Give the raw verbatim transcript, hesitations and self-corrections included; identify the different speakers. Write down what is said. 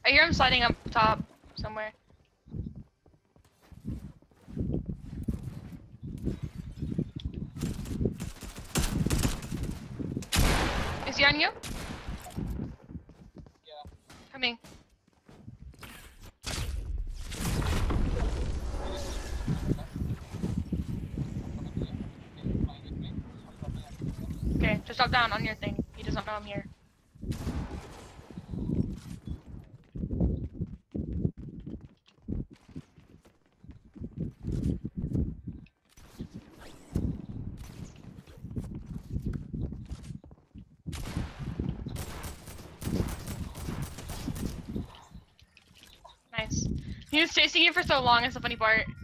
Speaker 1: I hear him sliding up top somewhere. Is he on you?
Speaker 2: Yeah.
Speaker 1: Coming. Okay, just drop down on your thing. He doesn't know I'm here. Nice. He was chasing you for so long is the funny part.